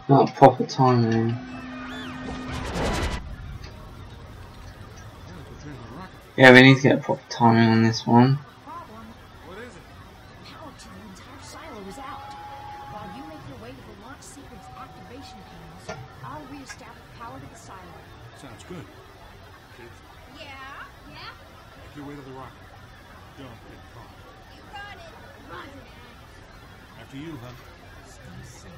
Not proper timing. Yeah, we need to get proper timing on this one. What is it? Power to the entire silo is out. While you make your way to the launch sequence activation panels, I'll reestablish power to the silo. Sounds good. Kids, Yeah? make your way to the rocket. Don't get caught. You got it. Roger. After you, huh? Stay safe.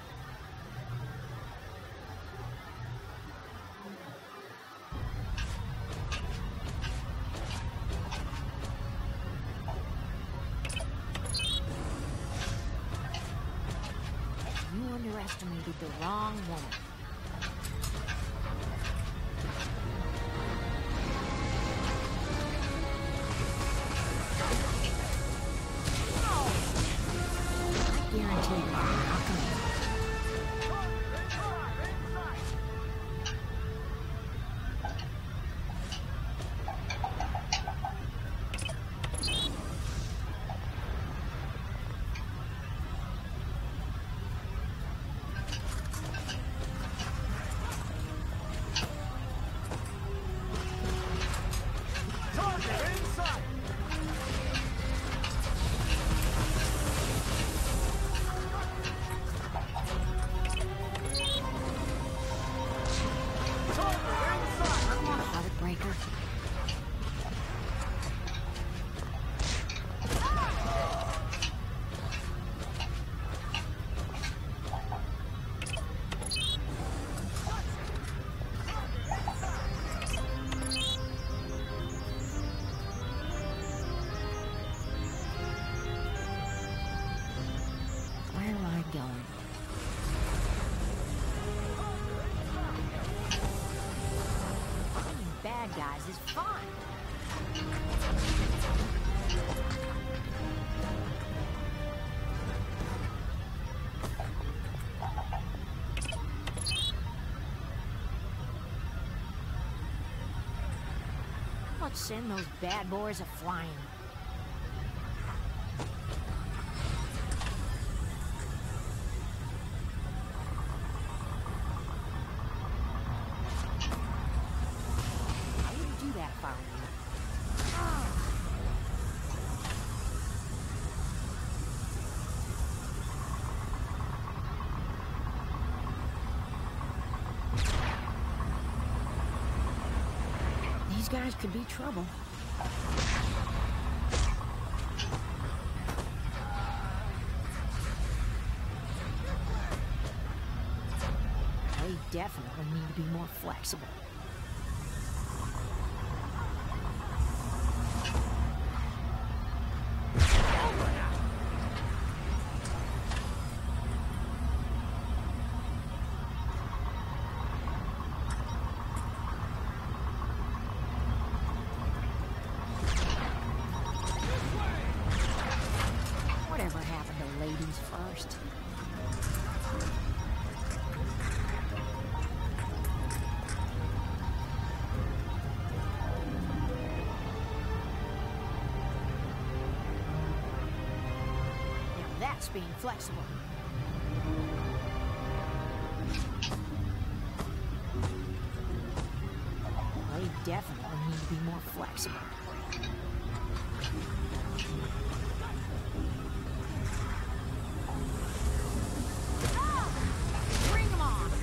You underestimated the wrong woman. I guarantee you, I'll come in. Come on, Heartbreaker. Where am I going? Fighting bad guys is fun. Let's send those bad boys a-flying. I wouldn't do that if I were you. These guys could be trouble. They definitely need to be more flexible. Whatever happened to ladies first? Now that's being flexible. They definitely need to be more flexible. Bring 'em on!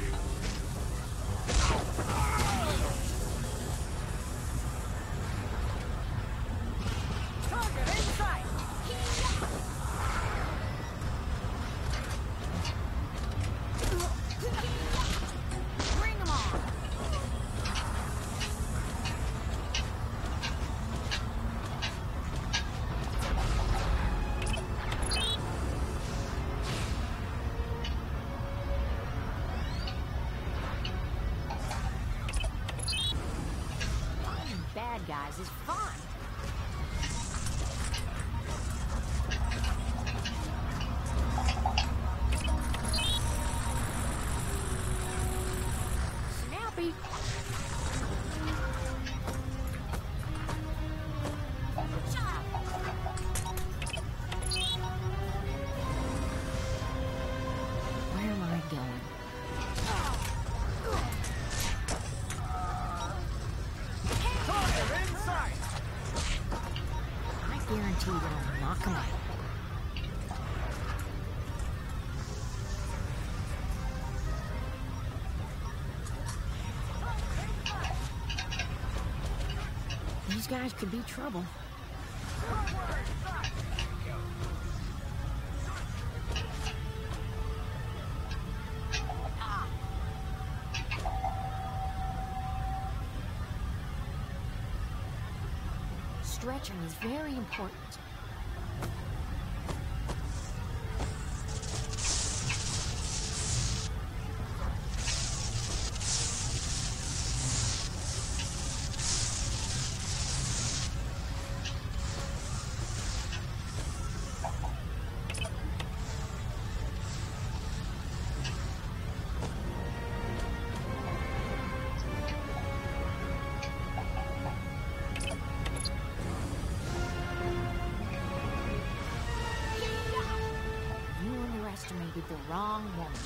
Target in sight! Bring 'em on! Fighting bad guys is fun. Snappy. Where am I going? guys could be trouble. Stretching is very important. Estimated the wrong woman.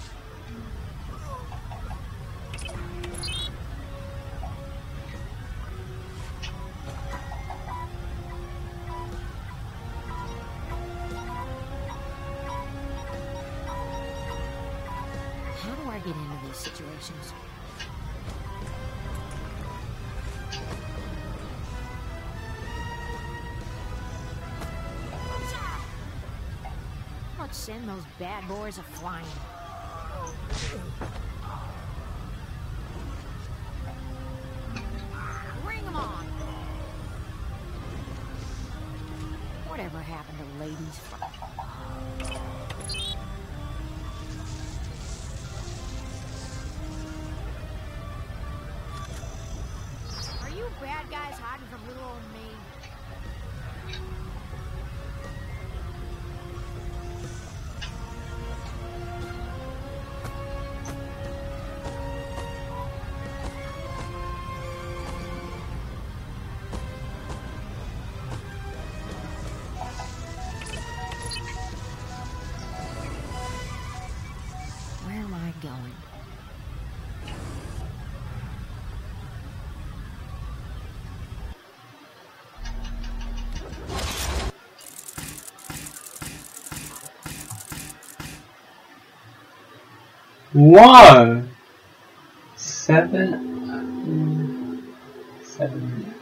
How do I get into these situations? Let's send those bad boys a-flying. Bring them on! Whatever happened to ladies? Are you bad guys hiding from little old me? Going. Whoa! 7 minutes.